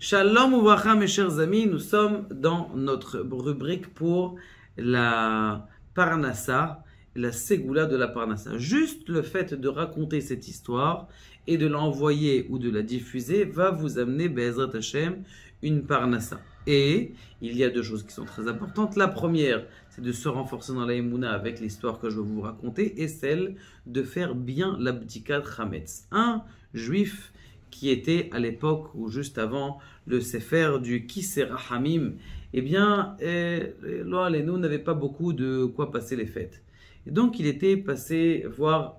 Shalom Uvracha, mes chers amis, nous sommes dans notre rubrique pour la Parnassa, la Ségoula de la Parnassa. Juste le fait de raconter cette histoire et de l'envoyer ou de la diffuser va vous amener, Be'ezrat Hashem, une Parnassa. Et il y a deux choses qui sont très importantes. La première, c'est de se renforcer dans la Emouna avec l'histoire que je vais vous raconter, et celle de faire bien l'abdikat Chametz. Un juif qui était à l'époque ou juste avant le Sefer du Kisser Hamim, eh bien, Lo Aleinu n'avait pas beaucoup de quoi passer les fêtes. Et donc, il était passé voir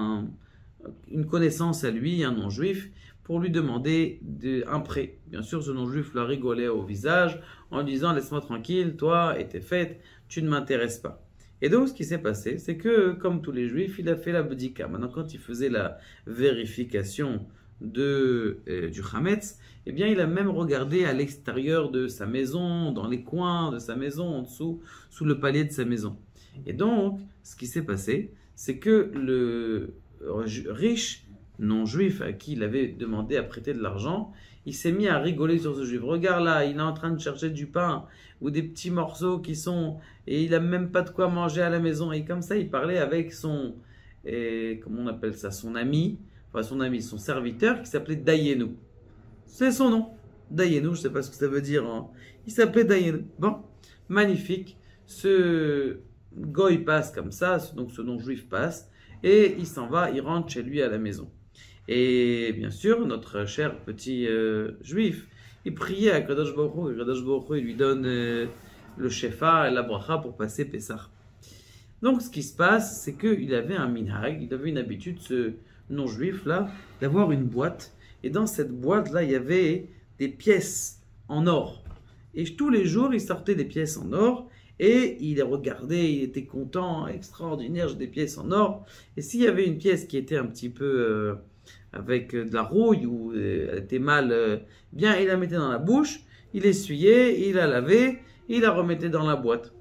une connaissance à lui, un non-juif, pour lui demander un prêt. Bien sûr, ce non-juif l'a rigolé au visage en lui disant « Laisse-moi tranquille, toi et tes fêtes, tu ne m'intéresses pas ». Et donc, ce qui s'est passé, c'est que, comme tous les juifs, il a fait la bdika. Maintenant, quand il faisait la vérification du Chametz, eh bien, il a même regardé à l'extérieur de sa maison, dans les coins de sa maison, en dessous, sous le palier de sa maison. Et donc, ce qui s'est passé, c'est que le riche non-juif à qui il avait demandé à prêter de l'argent, il s'est mis à rigoler sur ce juif. Regarde là, il est en train de chercher du pain ou des petits morceaux qui sont... Et il n'a même pas de quoi manger à la maison. Et comme ça, il parlait avec son... comment on appelle ça? Son ami, son serviteur qui s'appelait Dayenu. C'est son nom. Dayenu, je ne sais pas ce que ça veut dire. Hein. Il s'appelait Dayenu. Bon, magnifique. Ce goy passe comme ça, donc ce non-juif passe, et il s'en va, il rentre chez lui à la maison. Et bien sûr, notre cher petit juif, il priait à Kadosh Baruch Hu, et Kadosh Baruch Hu, il lui donne le shefa et la bracha pour passer Pessah. Donc ce qui se passe, c'est qu'il avait un minhag, il avait une habitude, ce non-juif là, d'avoir une boîte, et dans cette boîte là, il y avait des pièces en or. Et tous les jours, il sortait des pièces en or, et il les regardait, il était content, extraordinaire, j'ai des pièces en or. Et s'il y avait une pièce qui était un petit peu avec de la rouille ou elle était mal, bien, il la mettait dans la bouche, il essuyait, il la lavait, il la remettait dans la boîte.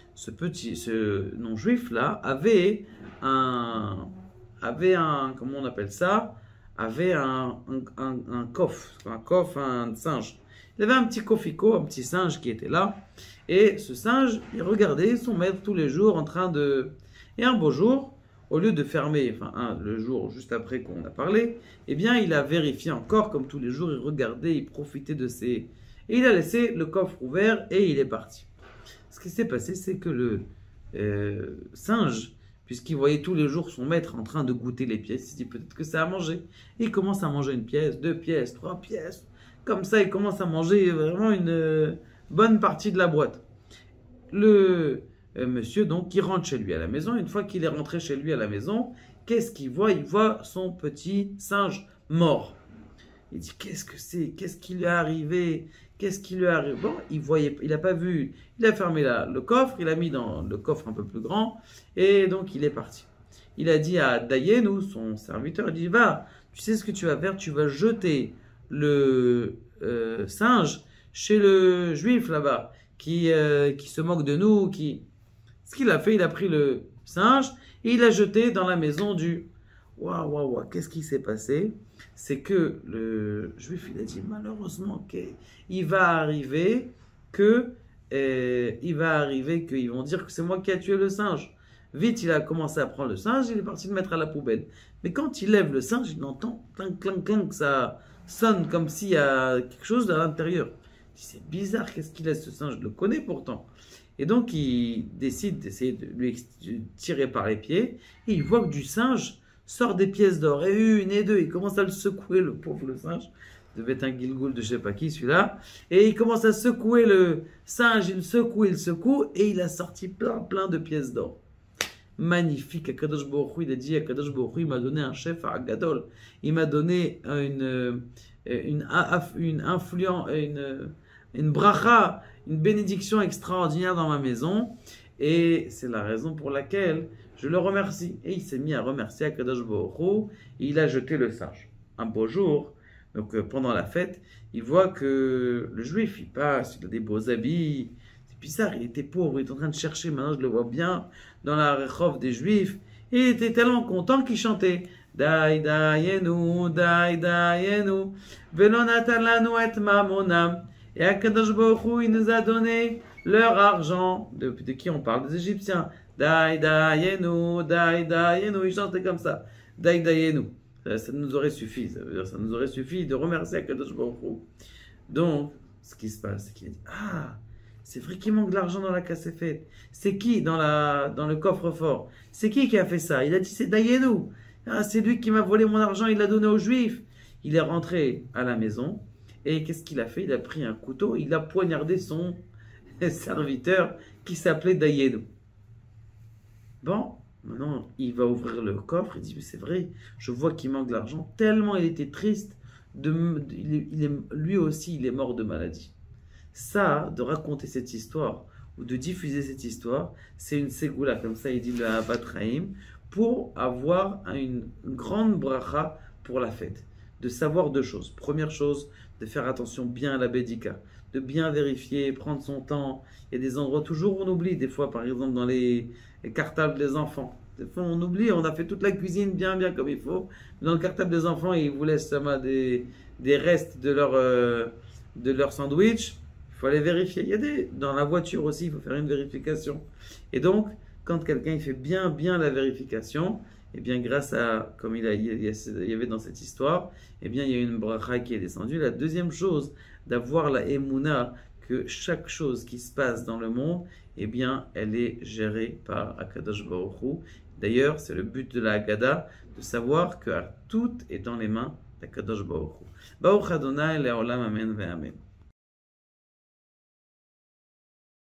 Ce non-juif là avait un, comment on appelle ça, avait un coffre, un singe. Il avait un petit cofico, un petit singe qui était là. Et ce singe, il regardait son maître tous les jours en train de... Et un beau jour, au lieu de fermer, le jour juste après qu'on a parlé, eh bien, il a vérifié encore, comme tous les jours, il regardait, il profitait de ses... Et il a laissé le coffre ouvert et il est parti. Ce qui s'est passé, c'est que le singe, puisqu'il voyait tous les jours son maître en train de goûter les pièces, il se dit peut-être que ça a mangé. Et il commence à manger une pièce, 2 pièces, 3 pièces. Comme ça, il commence à manger vraiment une bonne partie de la boîte. Le monsieur, donc, qui rentre chez lui à la maison, une fois qu'il est rentré chez lui à la maison, qu'est-ce qu'il voit? Il voit son petit singe mort. Il dit, qu'est-ce que c'est? Qu'est-ce qui lui est arrivé? Qu'est-ce qui lui est arrivé? Bon, il n'a pas vu, il a fermé le coffre, il a mis dans le coffre un peu plus grand, et donc il est parti. Il a dit à Dayenu, son serviteur, il dit, va, tu sais ce que tu vas faire? Tu vas jeter le singe chez le juif là-bas qui se moque de nous. Ce qu'il a fait, il a pris le singe et il l'a jeté dans la maison du... Waouh, qu'est-ce qui s'est passé? C'est que le juif, il a dit malheureusement qu'il va arriver qu'ils vont dire que c'est moi qui ai tué le singe. Vite, il a commencé à prendre le singe, il est parti le mettre à la poubelle. Mais quand il lève le singe, il entend clang, clang, clang, que ça sonne comme s'il y a quelque chose à l'intérieur. C'est bizarre, qu'est-ce qu'il laisse ce singe? Je le connais pourtant. Et donc, il décide d'essayer de lui tirer par les pieds. Et il voit que du singe sort des pièces d'or. Et une et deux, il commence à le secouer, le pauvre le singe. Il devait être un Gilgoul de je sais pas qui, celui-là. Et il commence à secouer le singe, il le secoue, et il a sorti plein de pièces d'or. Magnifique. Akadosh Baruch Hu, il a dit, Akadosh Baruch Hu, il m'a donné un chef à Gadol. Il m'a donné une bracha, une bénédiction extraordinaire dans ma maison. Et c'est la raison pour laquelle je le remercie. Et il s'est mis à remercier Akadosh Baruch Hu. Et il a jeté le singe. Un beau jour, donc pendant la fête, il voit que le juif, il passe, il a des beaux habits. Bizarre, il était pauvre, il était en train de chercher, maintenant je le vois bien dans la réchov des juifs, et il était tellement content qu'il chantait די דיינו, די דיינו, ולא נתן לנו את ממונם. Et Akadosh Baruch Hu, il nous a donné leur argent. De qui on parle? Des Égyptiens. Dai dayenu, dai dayenu. Ils chantaient comme ça. Dai dayenu. Ça nous aurait suffi. Ça veut dire, ça nous aurait suffi de remercier Akadosh Baruch Hu. Donc, ce qui se passe, c'est qu'il a dit, ah, c'est vrai qu'il manque de l'argent dans la cassette. C'est qui dans le coffre-fort? C'est qui a fait ça? Il a dit, c'est Dayenu. Ah, c'est lui qui m'a volé mon argent, il l'a donné aux Juifs. Il est rentré à la maison. Et qu'est-ce qu'il a fait? Il a pris un couteau, il a poignardé son serviteur qui s'appelait Dayenu. Bon, maintenant, il va ouvrir le coffre, il dit, mais c'est vrai, je vois qu'il manque de l'argent. Tellement il était triste, lui aussi, il est mort de maladie. Ça, de raconter cette histoire, ou de diffuser cette histoire, c'est une ségoula, comme ça il dit le Ahavat Chaim, pour avoir une grande bracha pour la fête. De savoir deux choses. Première chose, de faire attention bien à la bédika, de bien vérifier, prendre son temps. Il y a des endroits toujours où on oublie, des fois par exemple dans les cartables des enfants. Des fois on oublie, on a fait toute la cuisine bien comme il faut. Dans le cartable des enfants, ils vous laissent des restes de leur sandwich. Il faut aller vérifier. Il y a dans la voiture aussi, il faut faire une vérification. Et donc, quand quelqu'un il fait bien la vérification, et bien grâce à, comme il y avait dans cette histoire, et bien il y a une bracha qui est descendue. La deuxième chose, d'avoir la émouna que chaque chose qui se passe dans le monde, et bien elle est gérée par Akadosh Baruch Hu. D'ailleurs, c'est le but de la Haggadah, de savoir que tout est dans les mains d'Akadosh Baruch Hu. Baruch Adonai le'olam amen ve'amen.